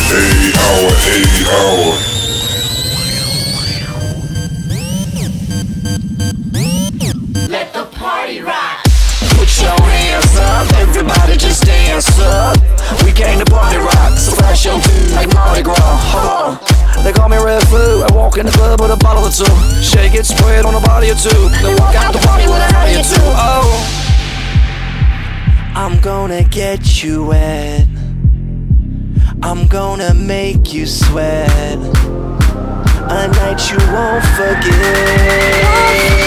hour, 8 hour. Let the party rock. Put your hands up, everybody just dance up. We came to party rock, so flash your feet like Mardi Gras. They call me Red Food. I walk in the club with a bottle or two. Shake it, spread on a body or two. Then walk out the party with a hottie or two. Oh, I'm gonna get you wet. I'm gonna make you sweat. A night you won't forget.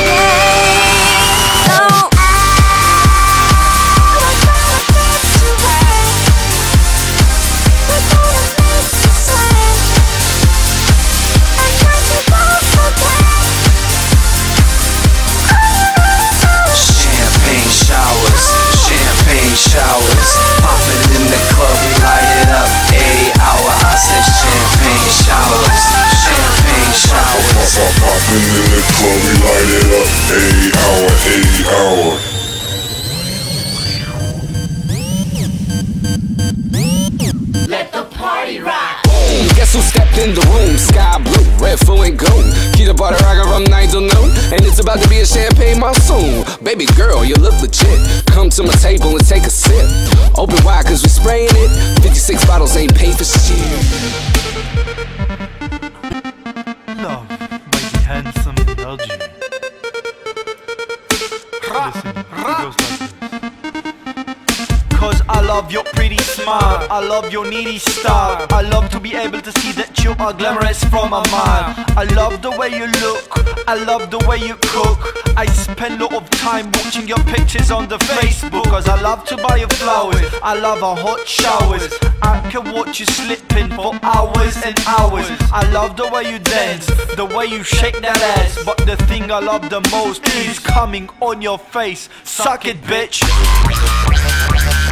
Showers, popping in the club, we light it up. 8 hour, I said champagne showers, champagne showers. Popping in the club, we light it up. 8 hour. Let the party rock. Boom, guess who stepped in the room? Sky blue, red, full and gold. Keep the butter rockin' from 9 till noon, and it's about to be a champagne monsoon. Baby girl, you look legit. Come to my table and take a sip. Open wide cause we spraying it. 56 bottles ain't paid for shit. Love, mighty handsome LG. Listen, it goes like this. Cause I love your pretty smile, I love your needy style. I love to be able to see that you are glamorous from a mile. I love the way you look, I love the way you cook. I spend a lot of time watching your pictures on the Facebook. Cause I love to buy you flowers, I love our hot showers. I can watch you slipping for hours and hours. I love the way you dance, the way you shake that ass. But the thing I love the most is coming on your face. Suck it, bitch.